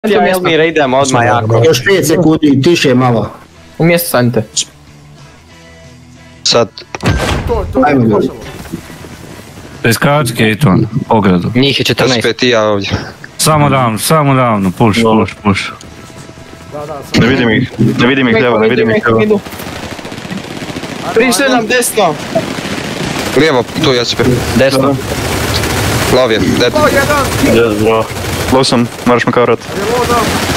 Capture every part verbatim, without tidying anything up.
Ja, Elmira, idemo odmah jako. Još pet sekundi, tiše malo. U mjestu stanite. Sad. To, to, Ajmo, to, ljudi. Preskač Gateon, ogradu. Njih je četrnaest. Opet i ja ovdje. Samo davno, samo davno, push, push, push. Da, da, sad. Ne vidim ih, ne vidim ih lijevo, ne vidim ih lijevo. Prišli nam desno. Lijevo, tu Josip. Desno. Lov je, dead. O, jedan! Yes, bro. Low sam, moraš me kavrat. Je voda!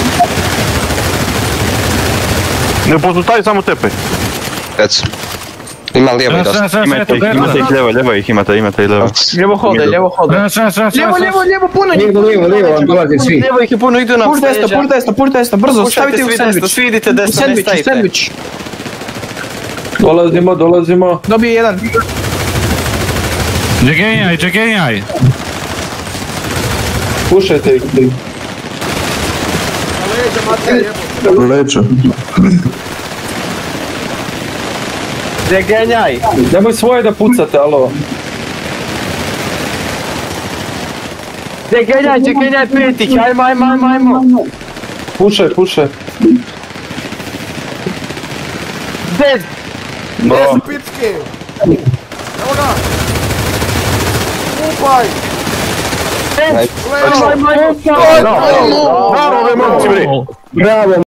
Ne pozutaj, samo tepaj. Dead su. Ima lijevo i Sve, dosta. sve, sve, Imate sve, ih, imate ih lijevo, lijevo ih imate, imate ih lijevo. Lijevo hode, lijevo hode. sve, sve, sve, sve, Lijevo, lijevo, lijevo, puno njih. Lijevo, lijevo, lijevo, vam dolaze svi. Lijevo ih je puno, idu nam Puš desno, puš desno, puš desno, brzo, stavite u sandvič. Svi idite U desno, ne sandvič, u stavite. sandvič. Dolazimo, dolazimo. Dobije jedan. Džegenjaj, džegenjaj. Pušajte ih. Na leđa, Matija, jebo. Leđa. Džegenjaj. Nemoj svoje da pucate, alo. Džegenjaj, džegenjaj petih, ajmo, ajmo, ajmo, ajmo. Pušaj, pušaj. Dead. Bro. Gdje su picki? Evo ga! Upaj! Dead. Levo! Ajmo, ajmo, ajmo. Bravo, ove momci, bre. Bravo.